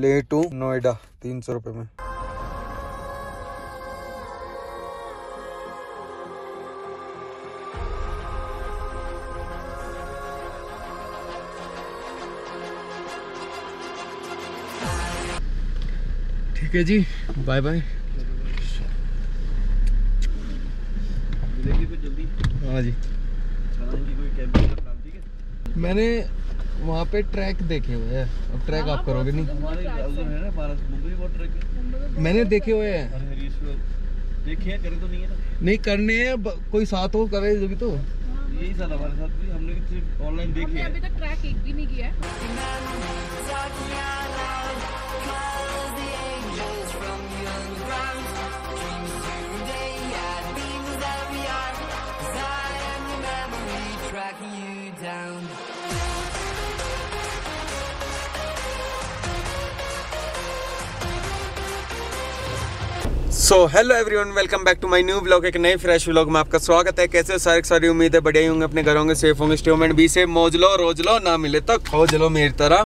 ले टू नोएडा 300 रुपए में। ठीक है जी, बाय बाय। हाँ जी, मैंने वहाँ पे ट्रैक देखे हुए हैं। अब ट्रैक आप करोगे नहीं? मैंने देखे हुए हैं। देखे हैं, करे तो नहीं है ना? नहीं करने हैं, कोई साथ हो करे जो भी। तो यही साथ हमारे साथ भी, हमने सिर्फ ऑनलाइन देखे हैं। अभी तक ट्रैक एक भी नहीं किया है। So hello everyone, welcome back to my new blog. एक नए फ्रेश व्लॉग में आपका स्वागत है। कैसे हो सारे? सारी उम्मीद है बढ़िया ही होंगे, अपने घर होंगे, सेफ होंगे, स्टेटमेंट भी से मौज लो रोज लो, ना मिले तो खोज लो मेरी तरह।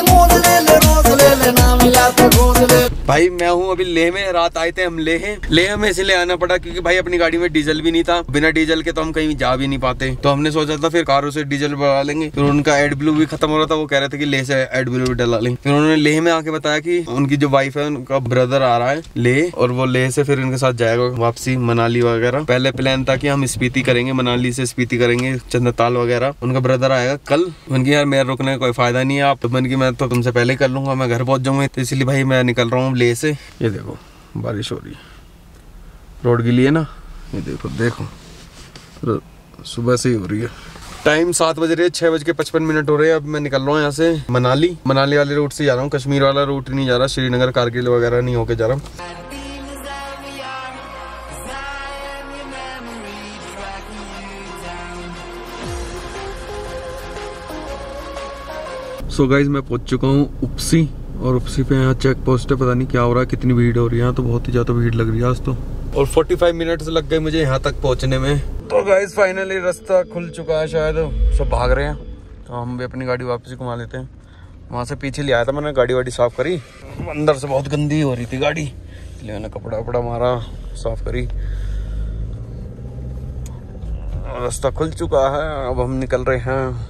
भाई मैं हूँ अभी लेह में। रात आए थे हम लेह में इसलिए आना पड़ा क्योंकि भाई अपनी गाड़ी में डीजल भी नहीं था। बिना डीजल के तो हम कहीं जा भी नहीं पाते, तो हमने सोचा था फिर कारों से डीजल बढ़ा लेंगे। फिर उनका एडब्लू भी खत्म हो रहा था, वो कह रहे थे कि लेह से एडब्लू भी डला लेंगे। फिर उन्होंने लेह में आके बताया कि उनकी जो वाइफ है उनका ब्रदर आ रहा है लेह, और वो लेह से फिर इनके साथ जाएगा वापसी मनाली वगैरह। पहले प्लान था कि हम स्पीति करेंगे, मनाली से स्पीति करेंगे, चंद्रताल वगैरह। उनका ब्रदर आएगा कल। उनकी यार मेरा रुकने का कोई फायदा नहीं है, आप तो मन की मैं तो तुमसे पहले कर लूंगा, मैं घर पहुंच जाऊंगा। तो इसलिए भाई मैं निकल रहा हूँ लेह से। ये देखो बारिश हो रही है, रोड के लिए ना, ये देखो सुबह से ही हो रही है। टाइम 7 बज रहे हैं, 6:55 हो रहे हैं। अब मैं निकल रहा हूँ यहाँ से मनाली वाले रूट से जा रहा हूँ, कश्मीर वाला रूट नहीं जा रहा, श्रीनगर कारगिल वगैरह नहीं होके जा रहा हूँ। सो गाइज मैं पहुंच चुका हूँ उपसी, और उपसी पे यहाँ चेक पोस्ट है। पता नहीं क्या हो रहा है, कितनी भीड़ हो रही है यहाँ तो, बहुत ही ज्यादा भीड़ लग रही है आज तो। और 45 मिनट्स लग गए मुझे यहाँ तक पहुँचने में। तो गाइज फाइनली रास्ता खुल चुका है, शायद सब भाग रहे हैं, तो हम भी अपनी गाड़ी वापस घुमा लेते हैं। वहाँ से पीछे ले आया था मैंने, गाड़ी वाड़ी साफ करी, अंदर से बहुत गंदी हो रही थी गाड़ी, इसलिए मैंने कपड़ा वपड़ा मारा, साफ करी। रास्ता खुल चुका है, अब हम निकल रहे हैं।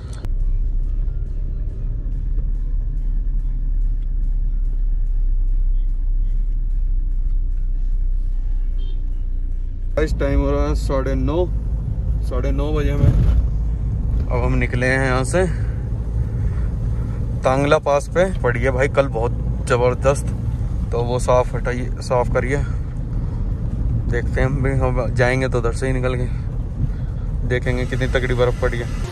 इस टाइम हो रहा है 9:30 बजे में। अब हम निकले हैं यहाँ से तांगला पास पे। पड़ी है भाई कल बहुत जबरदस्त, तो वो साफ करिए। देखते हैं हम जाएंगे तो उधर से ही निकल के देखेंगे कितनी तगड़ी बर्फ पड़ी है।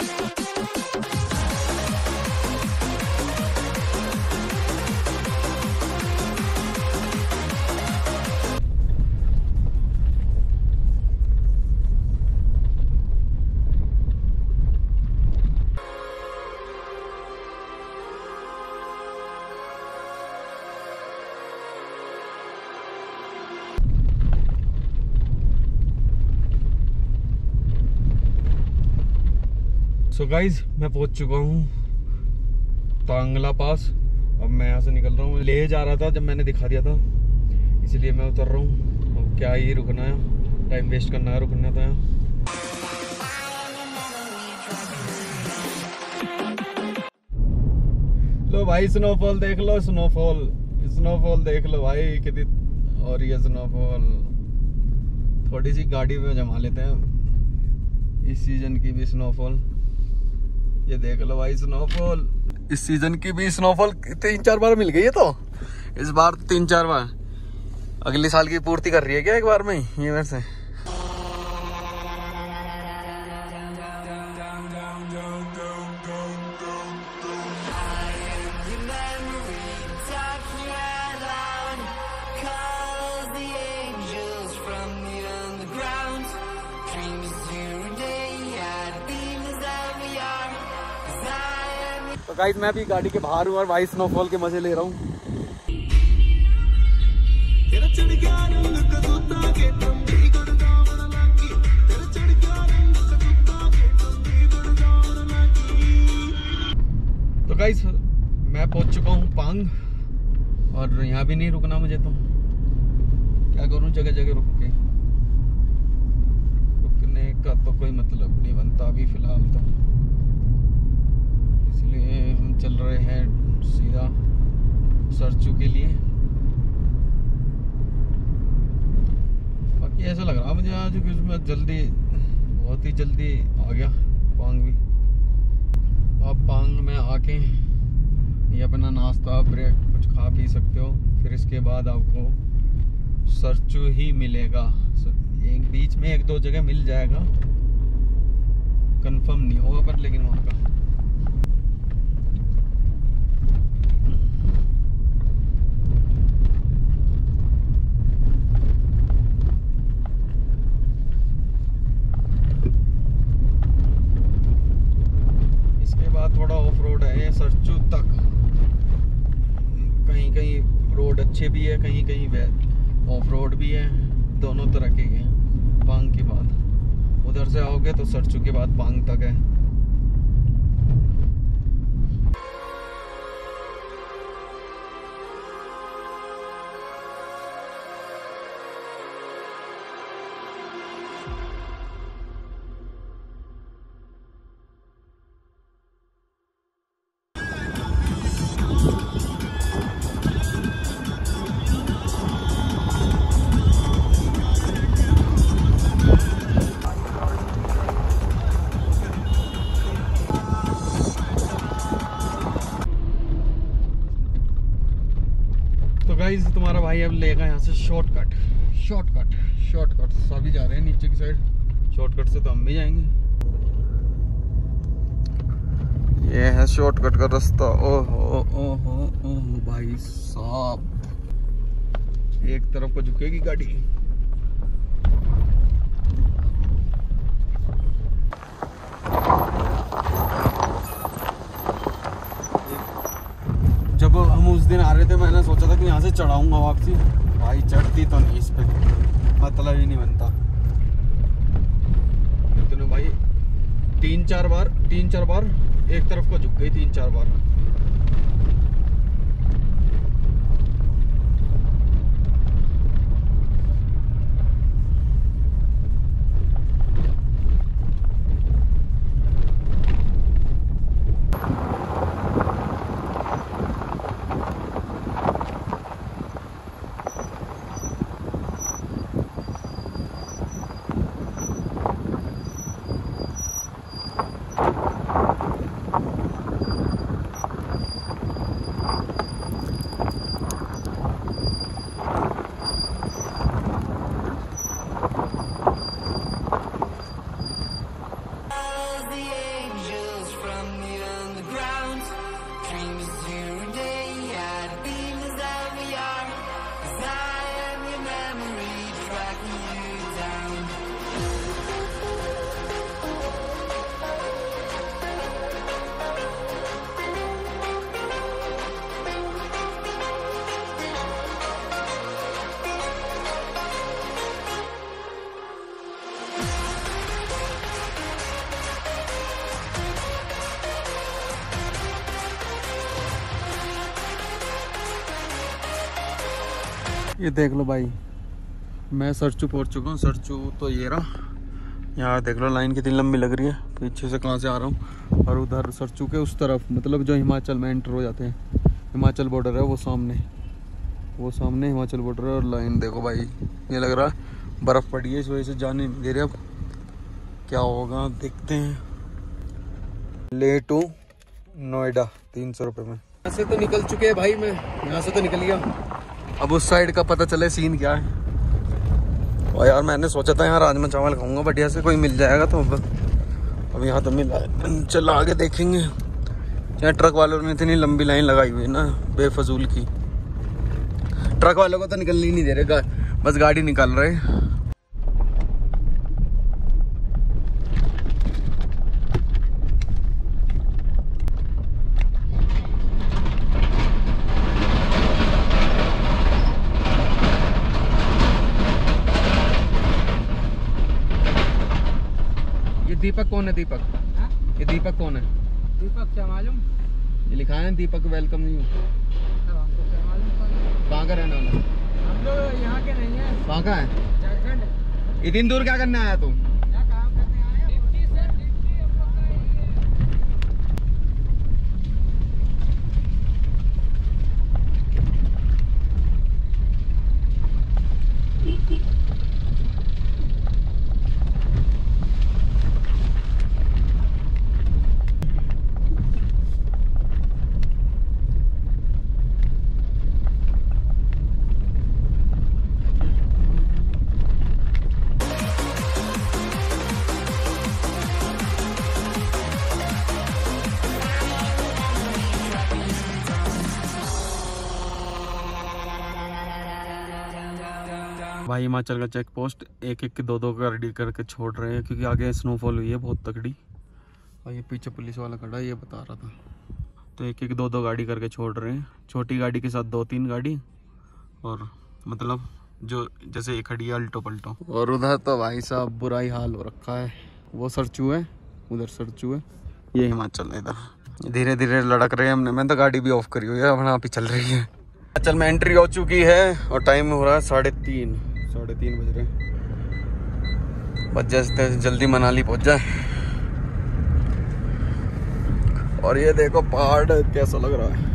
सो गाइज मैं पहुंच चुका हूँ तांगला पास। अब मैं यहाँ से निकल रहा हूँ, लेह जा रहा था जब मैंने दिखा दिया था, इसलिए मैं उतर रहा हूँ। अब क्या ही रुकना है, टाइम वेस्ट करना है, रुकना था यहाँ। लो भाई स्नोफॉल देख लो, स्नोफॉल देख लो भाई कितनी। और ये स्नोफॉल थोड़ी सी गाड़ी में जमा लेते हैं, इस सीजन की भी स्नोफॉल। ये देख लो भाई स्नोफॉल, इस सीजन की भी स्नोफॉल 3-4 बार मिल गई है, तो इस बार 3-4 बार। अगले साल की पूर्ति कर रही है क्या एक बार में ये मेरे से? तो गाइस मैं भी गाड़ी के बाहर हूँ और भाई स्नोफॉल के मजे ले रहा हूँ। तो गाइस मैं पहुंच चुका हूँ पांग, और यहाँ भी नहीं रुकना मुझे, तो क्या करूँ, जगह जगह रुक के। रुकने का तो कोई मतलब नहीं बनता अभी फ़िलहाल तो, इसलिए हम चल रहे हैं सीधा सरचू के लिए। बाकी ऐसा लग रहा मुझे आज कि उसमें जल्दी, बहुत ही जल्दी आ गया पांग भी। अब पांग में आके ये अपना नाश्ता ब्रेक कुछ खा पी सकते हो, फिर इसके बाद आपको सरचू ही मिलेगा। एक बीच में एक दो जगह मिल जाएगा, कंफर्म नहीं होगा पर, लेकिन वहाँ का थोड़ा ऑफ रोड है सरचू तक। कहीं कहीं रोड अच्छे भी है, कहीं कहीं ऑफ रोड भी है, दोनों तरह के हैं। पांग के बाद उधर से आओगे तो सरचू के बाद पांग तक है। गाइस तुम्हारा भाई अब लेगा यहाँ से शॉर्टकट। सभी जा रहे हैं नीचे की साइड, शॉर्टकट से तो हम भी जाएंगे। ये है शॉर्टकट का रास्ता। ओहो भाई साहब, एक तरफ को झुकेगी गाड़ी। जब हम उस दिन आ रहे थे मैंने सोचा था कि यहाँ से चढ़ाऊंगा वापसी, भाई चढ़ती तो नहीं, इस पे मतलब ही नहीं बनता। इतने भाई तीन चार बार एक तरफ को झुक गई, 3-4 बार। ये देख लो भाई, मैं सरचू पहुंच चुका हूँ। सरचू तो ये रहा, यहाँ देख लो लाइन कितनी लंबी लग रही है, पीछे से कहाँ से आ रहा हूँ। और उधर सरचू के उस तरफ, मतलब जो हिमाचल में एंटर हो जाते हैं, हिमाचल बॉर्डर है वो सामने हिमाचल बॉर्डर है। और लाइन देखो भाई, ये लग रहा है बर्फ़ पड़ी है, इस वजह से जाने नहीं दे रहे। अब क्या होगा देखते हैं। ले टू नोएडा 300 रुपये में। यहाँ से तो निकल चुके हैं भाई, मैं यहाँ से तो निकल गया। अब उस साइड का पता चले सीन क्या है। और यार मैंने सोचा था यहाँ राजमा चावल खाऊंगा बढ़िया से, कोई मिल जाएगा तो अब यहाँ तो मिला है। चल आगे देखेंगे। यहाँ ट्रक वालों ने इतनी लंबी लाइन लगाई हुई है ना बेफजूल की। ट्रक वालों को तो निकलने ही नहीं दे रहे, बस गाड़ी निकाल रहे। दीपक कौन है? दीपक हा? ये दीपक कौन है? दीपक क्या मालूम, ये लिखा है दीपक वेलकम नहीं। हमको क्या मालूम। कहाँ का रहने वाला है? हम लोग यहाँ के नहीं है, कहाँ का है? झारखंड। इतनी दूर क्या करने आया तू? क्या काम करने आए हैं? ड्यूटी सर, ड्यूटी हम लोग का यही है। भाई हिमाचल का चेक पोस्ट एक एक दो दो गाड़ी करके छोड़ रहे हैं क्योंकि आगे स्नोफॉल हुई है बहुत तगड़ी। और ये पीछे पुलिस वाला खड़ा है, ये बता रहा था। तो एक एक दो दो गाड़ी करके छोड़ रहे हैं, छोटी गाड़ी के साथ 2-3 गाड़ी, और मतलब जो जैसे ये खड़ी है अल्टो पल्टो। और उधर तो भाई साहब बुरा ही हाल हो रखा है, वो सरचू है, उधर सरचू है, ये हिमाचल है। इधर धीरे धीरे लड़क रहे हैं हमने, मैंने तो गाड़ी भी ऑफ करी हुई है, अपना आप ही चल रही है। हिमाचल में एंट्री हो चुकी है और टाइम हो रहा है 3:30 बज रहे हैं। बस जैसे जल्दी मनाली पहुंच जाए। और ये देखो पहाड़ कैसा लग रहा है।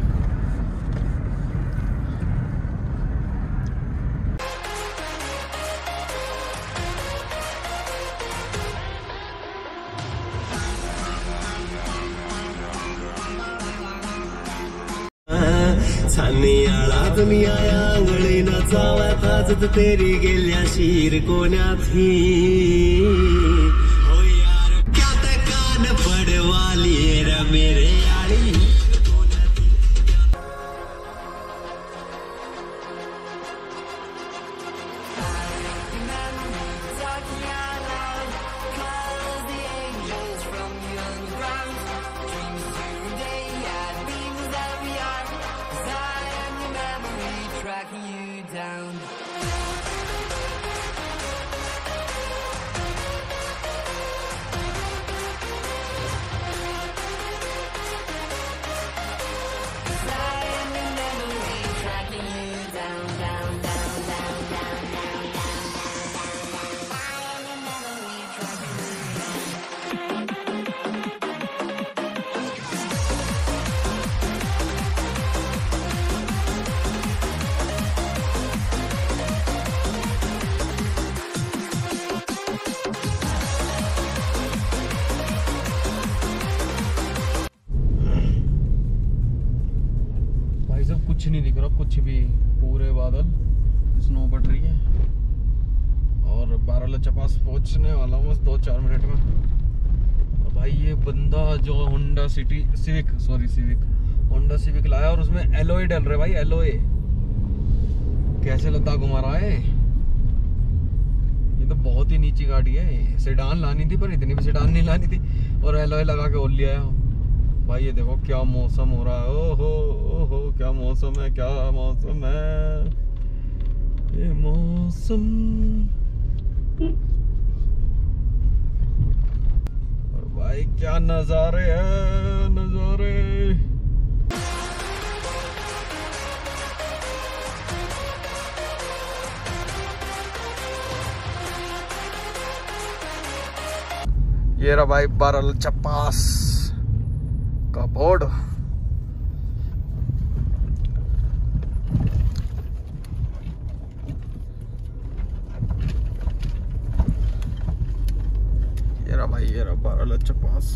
छानियाला दुनिया आंगळीना चावत आजत तेरी गेल्या शीर कोण्याथी हो यार क्या ते कान पडवाली रे मेरे आळी कुछ नहीं दिख रहा, कुछ भी, पूरे बादल, स्नो पड़ रही है। और बारालाचा पास पहुंचने वाला हूँ बस 2-4 मिनट में। और भाई ये बंदा जो होंडा सिविक लाया और उसमें एलोए डल रहे भाई, एलोए कैसे लद्दाख घुमा रहा है। ये तो बहुत ही नीची गाड़ी है, सेडान लानी थी पर इतनी भी सेडान नहीं लानी थी, और एलोए लगा के ओल लिया है भाई। ये देखो क्या मौसम हो रहा है, ओहो क्या मौसम है, क्या मौसम है ये मौसम। और भाई क्या नजारे हैं, नजारे। ये रहा भाई बारालाचा पास का बोर्ड। ये रहा बारालाचा पास।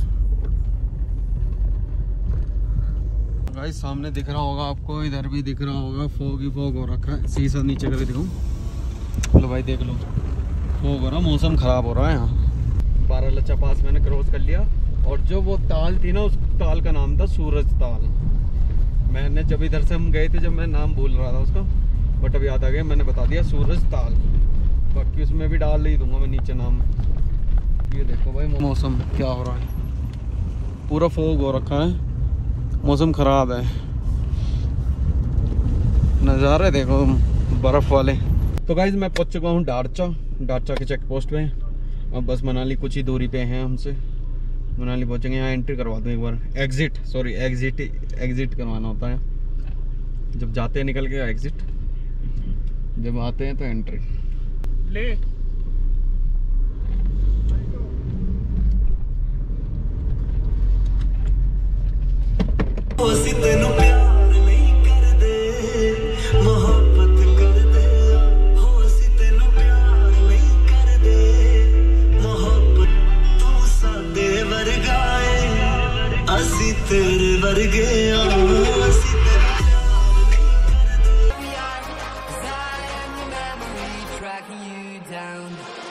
गाइस सामने दिख रहा होगा आपको, इधर भी दिख रहा होगा, फॉग ही फॉग हो रखा है। शीशा नीचे करके दिखाऊं, लो भाई देख लो, फॉग हो रहा, मौसम खराब हो रहा है यहाँ। बारालाचा पास मैंने क्रॉस कर लिया, और जो वो ताल थी ना, उस ताल का नाम था सूरज ताल। मैंने जब इधर से हम गए थे, जब मैं नाम भूल रहा था उसका, बट अब याद आ गया, मैंने बता दिया सूरज ताल। बाकी उसमें भी डाल ही दूंगा मैं नीचे नाम। ये देखो भाई मौसम क्या हो रहा है, पूरा फॉग हो रखा है, मौसम खराब है, नज़ारे देखो बर्फ़ वाले। तो गाइज मैं पहुंच चुका हूँ डारचा के चेक पोस्ट पे। अब बस मनाली कुछ ही दूरी पे हैं हमसे, मनाली पहुंचेंगे। यहाँ एंट्री करवा दूँ एक बार, एग्जिट करवाना होता है जब जाते हैं निकल के, एग्जिट। जब आते हैं तो एंट्री ले ਅਸੀਂ ਤੈਨੂੰ ਪਿਆਰ ਨਹੀਂ ਕਰਦੇ ਮੁਹੱਬਤ ਕਰਦੇ ਹੋ ਅਸੀਂ ਤੈਨੂੰ ਪਿਆਰ ਨਹੀਂ ਕਰਦੇ ਮੁਹੱਬਤ ਤੂੰ ਸਾਡੇ ਵਰਗਾ ਏ ਅਸੀਂ ਤੇਰੇ ਵਰਗੇ ਆ ਅਸੀਂ ਤੈਨੂੰ ਪਿਆਰ ਨਹੀਂ ਕਰਦੇ tracking you down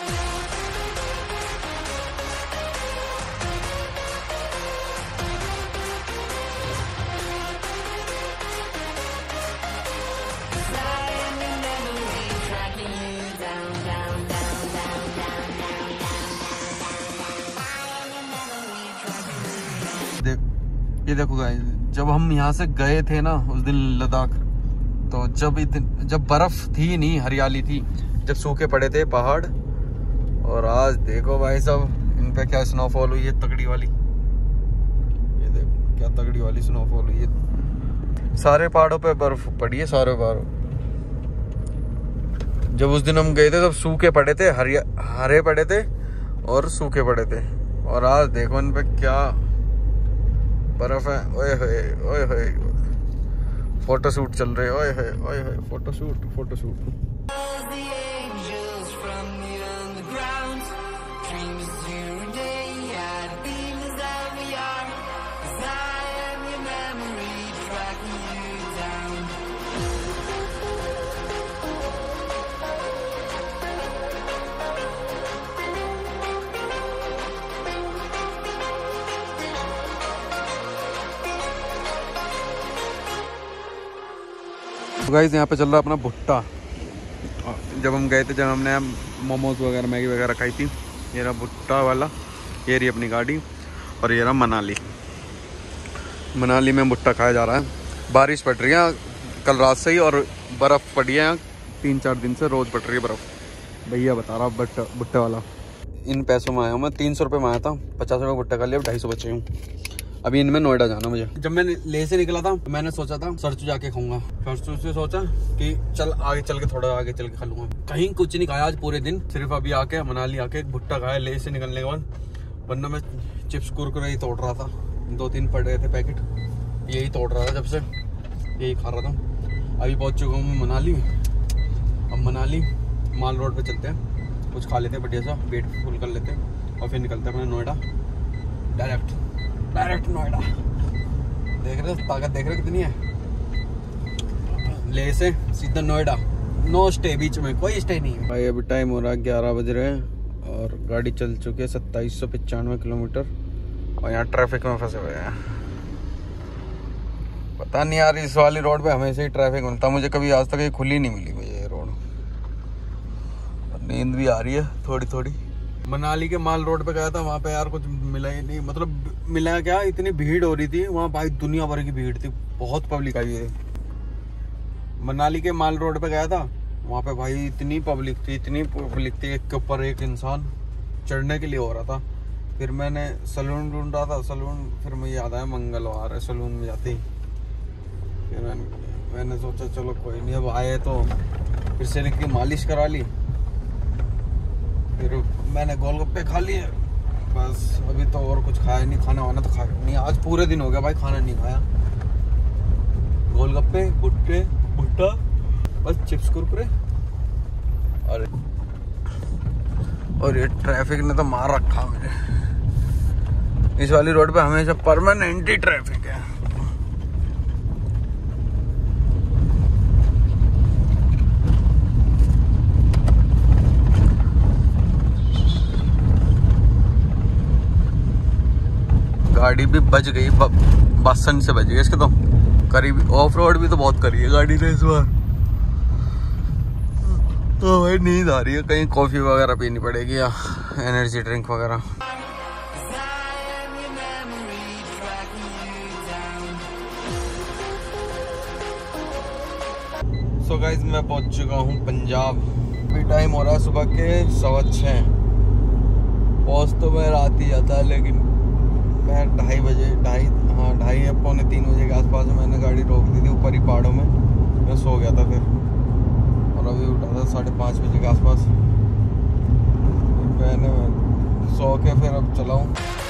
ये देखो गाइस, जब हम यहाँ से गए थे ना उस दिन लद्दाख, तो जब बर्फ थी नहीं, हरियाली थी, जब सूखे पड़े थे पहाड़। और आज देखो भाई साहब इन पे क्या स्नोफॉल हुई है तगड़ी वाली। ये देखो क्या तगड़ी वाली स्नोफॉल हुई है, सारे पहाड़ों पे बर्फ पड़ी है, सारे पहाड़ों। जब उस दिन हम गए थे तब सूखे पड़े थे, हरे पड़े थे और सूखे पड़े थे। और आज देखो इन पे क्या बर्फ है। ओए होए फोटो शूट चल रहे, ओए होए फोटो शूट। गाइस यहाँ पे चल रहा अपना भुट्टा। जब हम गए थे, जब हमने मोमोज वगैरह मैगी वगैरह खाई थी, ये रहा भुट्टा वाला, ये रही अपनी गाड़ी। और ये रहा मनाली में भुट्टा खाया जा रहा है। बारिश पड़ रही है कल रात से ही, और बर्फ़ पड़ी है 3-4 दिन से, रोज़ पड़ रही है बर्फ़। भैया बता रहा भुट्टे वाला। इन पैसों में आया हूँ मैं, 300 रुपये में आया था, 50 रुपये भुट्टा कर लिया, 250 बचे हूँ। अभी इनमें नोएडा जाना मुझे। जब मैं लेह से निकला था तो मैंने सोचा था सरचू जाके खाऊंगा। सरचू से सोचा कि चल आगे चल के, थोड़ा आगे चल के खा लूंगा। कहीं कुछ नहीं खाया आज पूरे दिन, सिर्फ अभी आके मनाली आके एक भुट्टा खाया लेह से निकलने के बाद। वरना मैं चिप्स कुरकुरे ही तोड़ रहा था, 2-3 पड़ रहे थे पैकेट, यही तोड़ रहा था, जब से यही खा रहा था। अभी पहुंच चुका हूँ मैं मनाली। अब मनाली माल रोड पे चलते हैं, कुछ खा लेते हैं बढ़िया सा, पेट फुल कर लेते हैं और फिर निकलते हैं अपने नोएडा। डायरेक्ट नोएडा। देख रहे हो ताकत, देख रहे हो कितनी है। ले से सीधा नोएडा, नो स्टे, बीच में कोई स्टे नहीं है भाई। अभी टाइम हो रहा है 11 बज रहे हैं और गाड़ी चल चुकी है 2795 किलोमीटर और यहाँ ट्रैफिक में फंसे हुए हैं। पता नहीं यार, इस वाली रोड पे हमेशा ही ट्रैफिक मिलता, मुझे कभी आज तक ये खुली नहीं मिली मुझे ये रोड। नींद भी आ रही है थोड़ी थोड़ी। मनाली के माल रोड पे गया था, वहाँ पे यार कुछ मिला ही नहीं, मतलब मिला क्या, इतनी भीड़ हो रही थी वहाँ भाई, दुनिया भर की भीड़ थी, बहुत पब्लिक आई है। मनाली के माल रोड पे गया था, वहाँ पे भाई इतनी पब्लिक थी, एक के ऊपर एक इंसान चढ़ने के लिए हो रहा था। फिर मैंने सलून ढूंढ रहा था, फिर मुझे याद आया मंगलवार है, सलून में जाते ही फिर मैंने सोचा चलो कोई नहीं, अब आए तो फिर से की मालिश करा ली, फिर मैंने गोलगप्पे खा लिए बस। अभी तो और कुछ खाया नहीं, खाना वाना तो खाया नहीं, आज पूरे दिन हो गया भाई खाना नहीं खाया। गोलगप्पे, भुट्टा, बस चिप्स कुरकुरे। और ये ट्रैफिक ने तो मार रखा मुझे। इस वाली रोड पे हमेशा परमानेंट ही ट्रैफिक है। गाड़ी भी बच गई, बसन से बच गई इसके तो करीब। ऑफ रोड भी तो बहुत करी है गाड़ी ने इस बार। तो भाई नींद आ रही है, कहीं कॉफी वगैरह पीनी पड़ेगी या एनर्जी ड्रिंक वगैरह। सो गाइस मैं पहुंच चुका हूँ पंजाब। अभी टाइम हो रहा है सुबह के 6:15। पहुंच तो मैं रात ही जाता है, लेकिन मैं 2:30 बजे, 2:30 या 2:45 बजे के आसपास मैंने गाड़ी रोक दी थी ऊपर ही पहाड़ों में। मैं सो गया था फिर, और अभी उठा था 5:30 बजे के आसपास। मैंने सो के फिर अब चलाऊँ।